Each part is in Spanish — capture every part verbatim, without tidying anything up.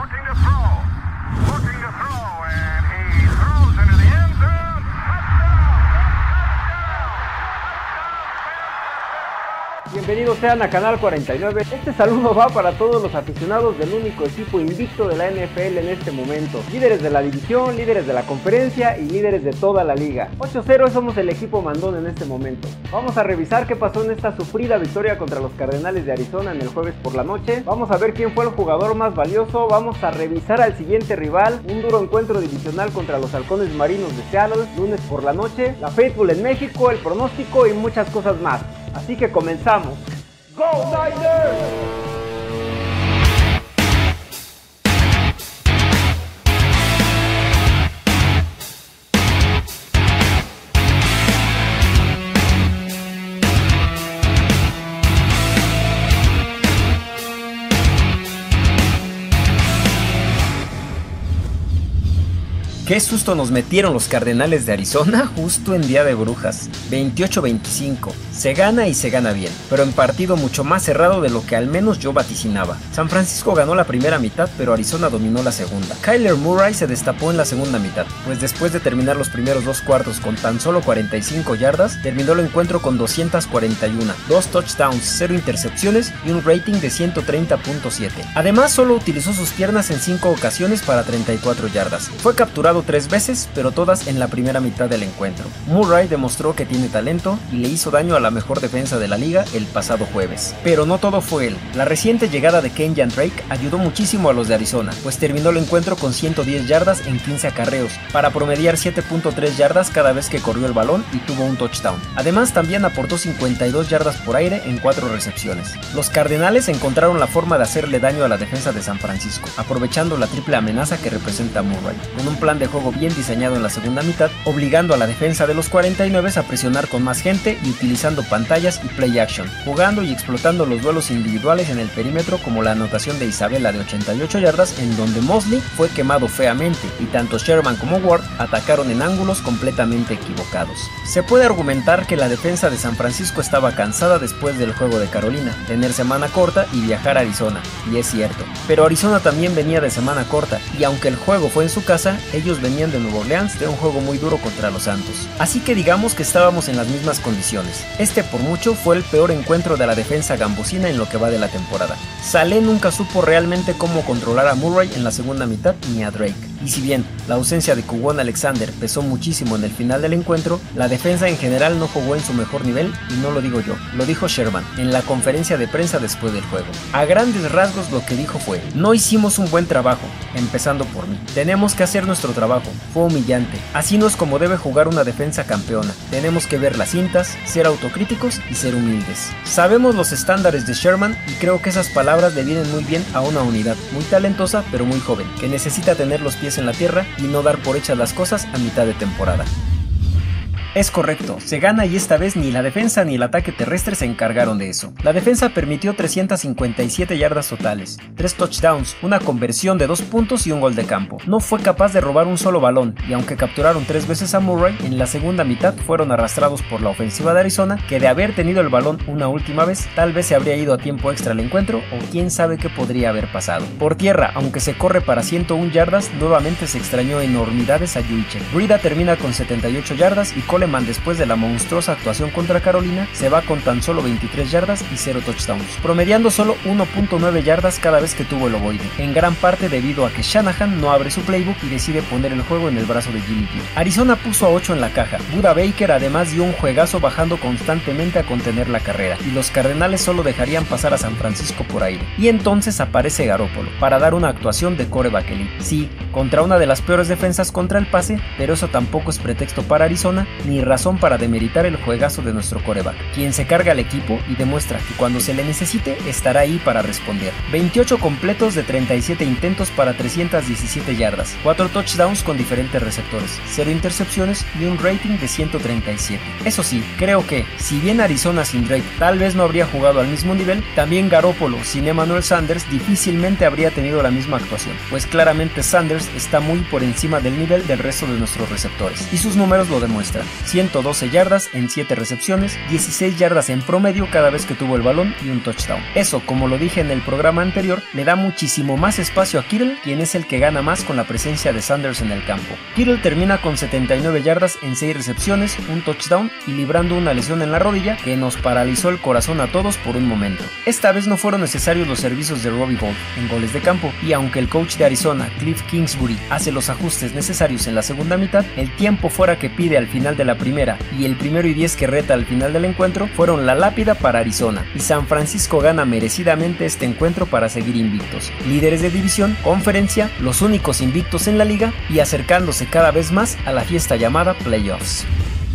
looking to throw, looking to throw, and he throws into the end zone. Bienvenidos sean a Canal cuarenta y nueve. Este saludo va para todos los aficionados del único equipo invicto de la N F L en este momento. Líderes de la división, líderes de la conferencia y líderes de toda la liga. ocho cero somos el equipo mandón en este momento. Vamos a revisar qué pasó en esta sufrida victoria contra los Cardenales de Arizona en el jueves por la noche. Vamos a ver quién fue el jugador más valioso. Vamos a revisar al siguiente rival. Un duro encuentro divisional contra los Halcones Marinos de Seattle, lunes por la noche. La Faithful en México, el pronóstico y muchas cosas más. Así que comenzamos. ¡Go Niners! Qué susto nos metieron los Cardenales de Arizona justo en Día de Brujas. veintiocho veinticinco. Se gana y se gana bien, pero en partido mucho más cerrado de lo que al menos yo vaticinaba. San Francisco ganó la primera mitad, pero Arizona dominó la segunda. Kyler Murray se destapó en la segunda mitad, pues después de terminar los primeros dos cuartos con tan solo cuarenta y cinco yardas, terminó el encuentro con doscientas cuarenta y uno, dos touchdowns, cero intercepciones y un rating de ciento treinta punto siete. Además, solo utilizó sus piernas en cinco ocasiones para treinta y cuatro yardas. Fue capturado tres veces, pero todas en la primera mitad del encuentro. Murray demostró que tiene talento y le hizo daño a la mejor defensa de la liga el pasado jueves. Pero no todo fue él. La reciente llegada de Kenyan Drake ayudó muchísimo a los de Arizona, pues terminó el encuentro con ciento diez yardas en quince acarreos, para promediar siete punto tres yardas cada vez que corrió el balón y tuvo un touchdown. Además, también aportó cincuenta y dos yardas por aire en cuatro recepciones. Los Cardenales encontraron la forma de hacerle daño a la defensa de San Francisco, aprovechando la triple amenaza que representa Murray, con un plan de juego bien diseñado en la segunda mitad, obligando a la defensa de los cuarenta y nueve a presionar con más gente y utilizando pantallas y play action, jugando y explotando los duelos individuales en el perímetro, como la anotación de Isabella de ochenta y ocho yardas, en donde Mosley fue quemado feamente y tanto Sherman como Ward atacaron en ángulos completamente equivocados. Se puede argumentar que la defensa de San Francisco estaba cansada después del juego de Carolina, tener semana corta y viajar a Arizona, y es cierto, pero Arizona también venía de semana corta, y aunque el juego fue en su casa, ellos venían de Nueva Orleans de un juego muy duro contra los Santos. Así que digamos que estábamos en las mismas condiciones. Este por mucho fue el peor encuentro de la defensa gambosina en lo que va de la temporada. Saleh nunca supo realmente cómo controlar a Murray en la segunda mitad ni a Drake. Y si bien la ausencia de Kwon Alexander pesó muchísimo en el final del encuentro, la defensa en general no jugó en su mejor nivel, y no lo digo yo, lo dijo Sherman en la conferencia de prensa después del juego. A grandes rasgos lo que dijo fue: no hicimos un buen trabajo, empezando por mí. Tenemos que hacer nuestro trabajo. Fue humillante. Así no es como debe jugar una defensa campeona. Tenemos que ver las cintas, ser autocríticos y ser humildes. Sabemos los estándares de Sherman y creo que esas palabras le vienen muy bien a una unidad muy talentosa pero muy joven, que necesita tener los pies en la tierra y no dar por hechas las cosas a mitad de temporada. Es correcto, se gana y esta vez ni la defensa ni el ataque terrestre se encargaron de eso. La defensa permitió trescientas cincuenta y siete yardas totales, tres touchdowns, una conversión de dos puntos y un gol de campo. No fue capaz de robar un solo balón, y aunque capturaron tres veces a Murray, en la segunda mitad fueron arrastrados por la ofensiva de Arizona, que de haber tenido el balón una última vez, tal vez se habría ido a tiempo extra el encuentro, o quién sabe qué podría haber pasado. Por tierra, aunque se corre para ciento una yardas, nuevamente se extrañó enormidades a Juichen. Breida termina con setenta y ocho yardas y Cole Coleman, después de la monstruosa actuación contra Carolina, se va con tan solo veintitrés yardas y cero touchdowns, promediando solo uno punto nueve yardas cada vez que tuvo el ovoide, en gran parte debido a que Shanahan no abre su playbook y decide poner el juego en el brazo de Jimmy G. Arizona puso a ocho en la caja. Buda Baker además dio un juegazo bajando constantemente a contener la carrera, y los Cardenales solo dejarían pasar a San Francisco por aire. Y entonces aparece Garoppolo para dar una actuación de quarterback elite. Sí, contra una de las peores defensas contra el pase, pero eso tampoco es pretexto para Arizona ni razón para demeritar el juegazo de nuestro quarterback, quien se carga al equipo y demuestra que cuando se le necesite estará ahí para responder. veintiocho completos de treinta y siete intentos para trescientas diecisiete yardas, cuatro touchdowns con diferentes receptores, cero intercepciones y un rating de ciento treinta y siete. Eso sí, creo que, si bien Arizona sin Drake tal vez no habría jugado al mismo nivel, también Garoppolo sin Emmanuel Sanders difícilmente habría tenido la misma actuación, pues claramente Sanders está muy por encima del nivel del resto de nuestros receptores, y sus números lo demuestran. ciento doce yardas en siete recepciones, dieciséis yardas en promedio cada vez que tuvo el balón y un touchdown. Eso, como lo dije en el programa anterior, le da muchísimo más espacio a Kittle, quien es el que gana más con la presencia de Sanders en el campo. Kittle termina con setenta y nueve yardas en seis recepciones, un touchdown y librando una lesión en la rodilla que nos paralizó el corazón a todos por un momento. Esta vez no fueron necesarios los servicios de Robbie Gould en goles de campo, y aunque el coach de Arizona, Cliff Kingsbury, hace los ajustes necesarios en la segunda mitad, el tiempo fuera que pide al final de la primera y el primero y diez que reta al final del encuentro fueron la lápida para Arizona, y San Francisco gana merecidamente este encuentro para seguir invictos, líderes de división, conferencia, los únicos invictos en la liga y acercándose cada vez más a la fiesta llamada playoffs.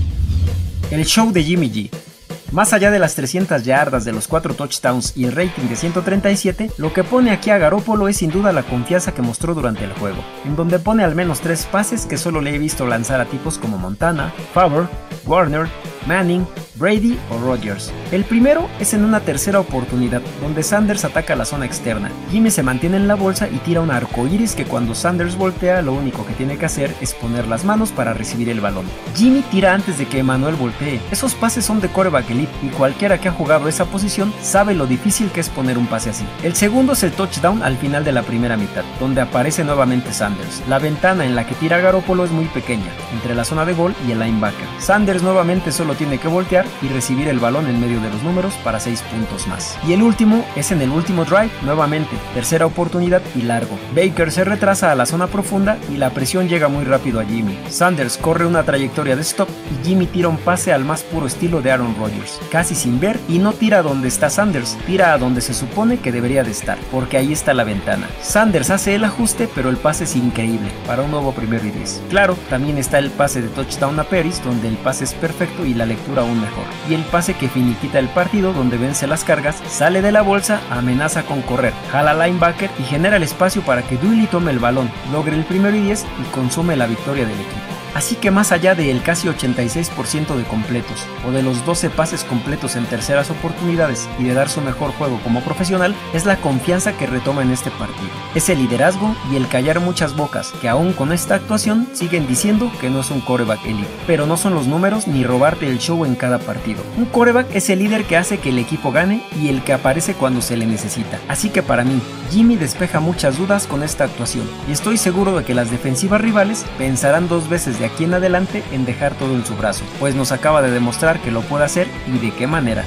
El show de Jimmy G. Más allá de las trescientas yardas, de los cuatro touchdowns y el rating de ciento treinta y siete, lo que pone aquí a Garoppolo es sin duda la confianza que mostró durante el juego, en donde pone al menos tres pases que solo le he visto lanzar a tipos como Montana, Favre, Warner, Manning, Brady o Rodgers. El primero es en una tercera oportunidad, donde Sanders ataca la zona externa. Jimmy se mantiene en la bolsa y tira un arcoíris que cuando Sanders voltea, lo único que tiene que hacer es poner las manos para recibir el balón. Jimmy tira antes de que Emmanuel voltee. Esos pases son de quarterback elite y cualquiera que ha jugado esa posición sabe lo difícil que es poner un pase así. El segundo es el touchdown al final de la primera mitad, donde aparece nuevamente Sanders. La ventana en la que tira Garoppolo es muy pequeña, entre la zona de gol y el linebacker. Sanders nuevamente solo tiene que voltear y recibir el balón en medio de los números para seis puntos más. Y el último es en el último drive, nuevamente, tercera oportunidad y largo. Baker se retrasa a la zona profunda y la presión llega muy rápido a Jimmy. Sanders corre una trayectoria de stop y Jimmy tira un pase al más puro estilo de Aaron Rodgers, casi sin ver, y no tira donde está Sanders, tira a donde se supone que debería de estar, porque ahí está la ventana. Sanders hace el ajuste, pero el pase es increíble, para un nuevo primero y diez. Claro, también está el pase de touchdown a Paris, donde el pase es perfecto y la lectura aún mejor. Y el pase que finiquita el partido, donde vence las cargas, sale de la bolsa, amenaza con correr, jala linebacker y genera el espacio para que Dooley tome el balón, logre el primero y diez y consume la victoria del equipo. Así que más allá del casi ochenta y seis por ciento de completos, o de los doce pases completos en terceras oportunidades y de dar su mejor juego como profesional, es la confianza que retoma en este partido. Es el liderazgo y el callar muchas bocas, que aún con esta actuación siguen diciendo que no es un quarterback elite. Pero no son los números ni robarte el show en cada partido. Un quarterback es el líder que hace que el equipo gane y el que aparece cuando se le necesita. Así que para mí, Jimmy despeja muchas dudas con esta actuación, y estoy seguro de que las defensivas rivales pensarán dos veces de aquí en adelante en dejar todo en su brazo, pues nos acaba de demostrar que lo puede hacer y de qué manera.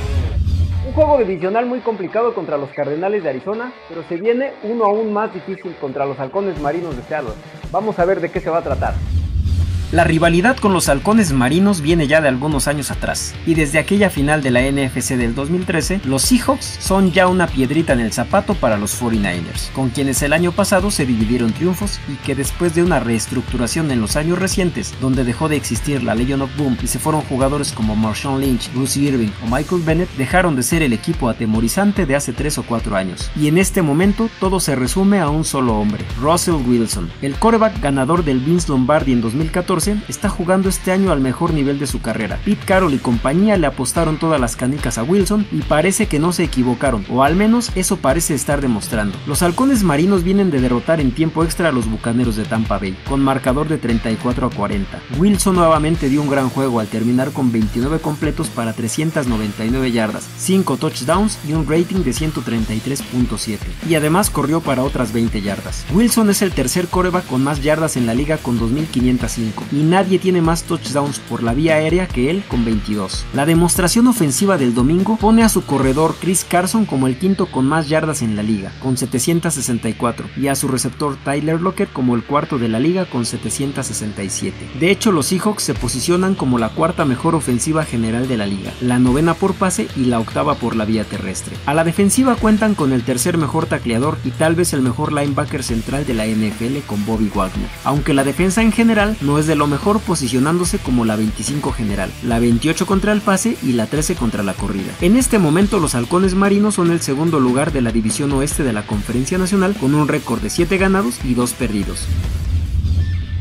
Un juego divisional muy complicado contra los Cardenales de Arizona, pero se viene uno aún más difícil contra los Halcones Marinos de Seattle. Vamos a ver de qué se va a tratar. La rivalidad con los halcones marinos viene ya de algunos años atrás, y desde aquella final de la N F C del dos mil trece, los Seahawks son ya una piedrita en el zapato para los cuarenta y nueve ers, con quienes el año pasado se dividieron triunfos y que después de una reestructuración en los años recientes, donde dejó de existir la Legion of Boom y se fueron jugadores como Marshawn Lynch, Bruce Irving o Michael Bennett, dejaron de ser el equipo atemorizante de hace tres o cuatro años, y en este momento todo se resume a un solo hombre, Russell Wilson. El quarterback ganador del Vince Lombardi en dos mil catorce está jugando este año al mejor nivel de su carrera. Pete Carroll y compañía le apostaron todas las canicas a Wilson y parece que no se equivocaron, o al menos eso parece estar demostrando. Los halcones marinos vienen de derrotar en tiempo extra a los bucaneros de Tampa Bay, con marcador de treinta y cuatro a cuarenta. Wilson nuevamente dio un gran juego al terminar con veintinueve completos para trescientas noventa y nueve yardas, cinco touchdowns y un rating de ciento treinta y tres punto siete, y además corrió para otras veinte yardas. Wilson es el tercer quarterback con más yardas en la liga con dos mil quinientas cinco, y nadie tiene más touchdowns por la vía aérea que él con veintidós. La demostración ofensiva del domingo pone a su corredor Chris Carson como el quinto con más yardas en la liga, con setecientas sesenta y cuatro, y a su receptor Tyler Lockett como el cuarto de la liga con setecientas sesenta y siete. De hecho, los Seahawks se posicionan como la cuarta mejor ofensiva general de la liga, la novena por pase y la octava por la vía terrestre. A la defensiva cuentan con el tercer mejor tacleador y tal vez el mejor linebacker central de la N F L con Bobby Wagner, aunque la defensa en general no es de lo mejor, posicionándose como la veinticinco general, la veintiocho contra el pase y la trece contra la corrida. En este momento los halcones marinos son el segundo lugar de la división oeste de la Conferencia Nacional con un récord de siete ganados y dos perdidos.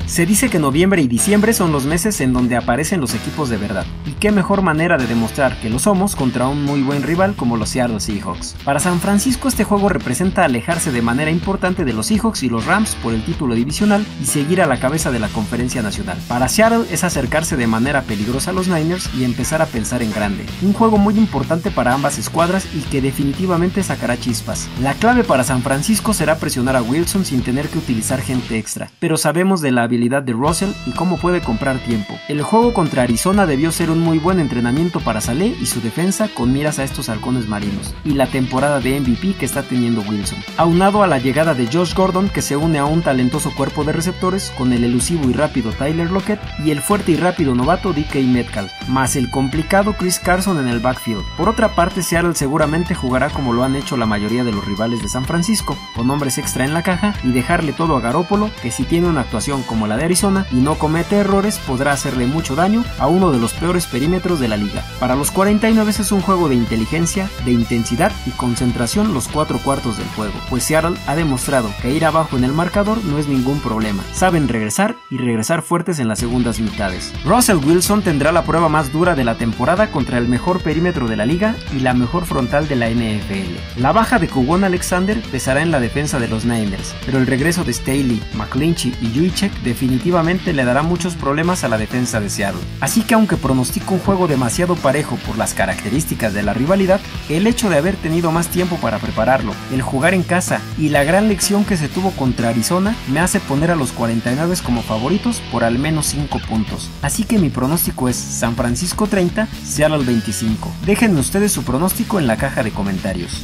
Se dice que noviembre y diciembre son los meses en donde aparecen los equipos de verdad, y qué mejor manera de demostrar que lo somos contra un muy buen rival como los Seattle Seahawks. Para San Francisco este juego representa alejarse de manera importante de los Seahawks y los Rams por el título divisional y seguir a la cabeza de la conferencia nacional. Para Seattle es acercarse de manera peligrosa a los Niners y empezar a pensar en grande. Un juego muy importante para ambas escuadras y que definitivamente sacará chispas. La clave para San Francisco será presionar a Wilson sin tener que utilizar gente extra, pero sabemos de la habilidad de Russell y cómo puede comprar tiempo. El juego contra Arizona debió ser un muy buen entrenamiento para Saleh y su defensa con miras a estos halcones marinos, y la temporada de M V P que está teniendo Wilson, aunado a la llegada de Josh Gordon, que se une a un talentoso cuerpo de receptores con el elusivo y rápido Tyler Lockett y el fuerte y rápido novato D K Metcalf, más el complicado Chris Carson en el backfield. Por otra parte, Seattle seguramente jugará como lo han hecho la mayoría de los rivales de San Francisco, con hombres extra en la caja y dejarle todo a Garoppolo, que si tiene una actuación como la de Arizona y no comete errores, podrá hacerle mucho daño a uno de los peores perímetros de la liga. Para los cuarenta y nueve es un juego de inteligencia, de intensidad y concentración los cuatro cuartos del juego, pues Seattle ha demostrado que ir abajo en el marcador no es ningún problema. Saben regresar y regresar fuertes en las segundas mitades. Russell Wilson tendrá la prueba más dura de la temporada contra el mejor perímetro de la liga y la mejor frontal de la N F L. La baja de Kwon Alexander pesará en la defensa de los Niners, pero el regreso de Staley, McClinchy y Juszczyk definitivamente le dará muchos problemas a la defensa de Seattle. Así que aunque pronostico un juego demasiado parejo por las características de la rivalidad, el hecho de haber tenido más tiempo para prepararlo, el jugar en casa y la gran lección que se tuvo contra Arizona me hace poner a los cuarenta y nueve como favoritos por al menos cinco puntos. Así que mi pronóstico es San Francisco treinta, Seattle veinticinco. Déjenme ustedes su pronóstico en la caja de comentarios.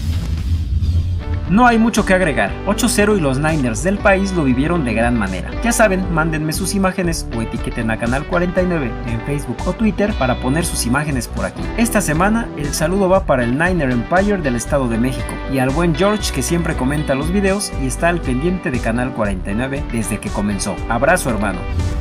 No hay mucho que agregar, ocho cero y los Niners del país lo vivieron de gran manera. Ya saben, mándenme sus imágenes o etiqueten a Canal cuarenta y nueve en Facebook o Twitter para poner sus imágenes por aquí. Esta semana el saludo va para el Niner Empire del Estado de México y al buen George, que siempre comenta los videos y está al pendiente de Canal cuarenta y nueve desde que comenzó. Abrazo, hermano.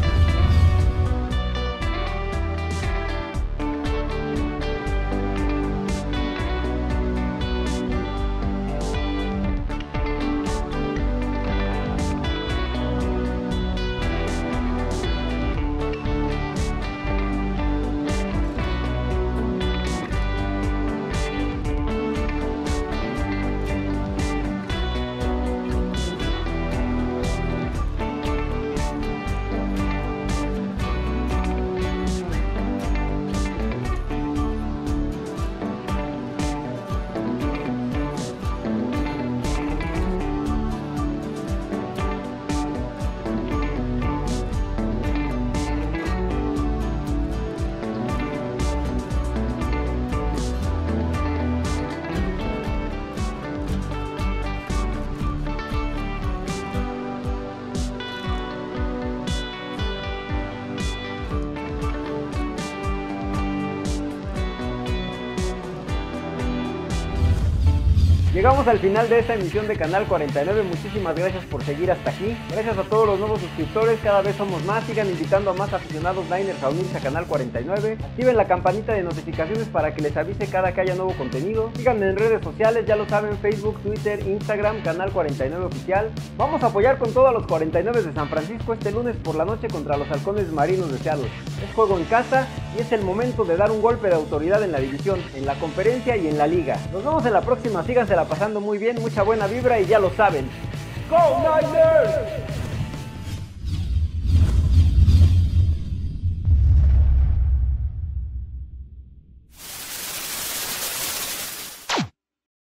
Llegamos al final de esta emisión de Canal cuarenta y nueve, muchísimas gracias por seguir hasta aquí. Gracias a todos los nuevos suscriptores, cada vez somos más, sigan invitando a más aficionados Niners a unirse a Canal cuarenta y nueve. Activen la campanita de notificaciones para que les avise cada que haya nuevo contenido. Síganme en redes sociales, ya lo saben, Facebook, Twitter, Instagram, Canal cuarenta y nueve Oficial. Vamos a apoyar con todo a los cuarenta y nueve de San Francisco este lunes por la noche contra los halcones marinos de Seattle. Es juego en casa y es el momento de dar un golpe de autoridad en la división, en la conferencia y en la liga. Nos vemos en la próxima, sígansela pasando muy bien, mucha buena vibra y ya lo saben. ¡Go Niners!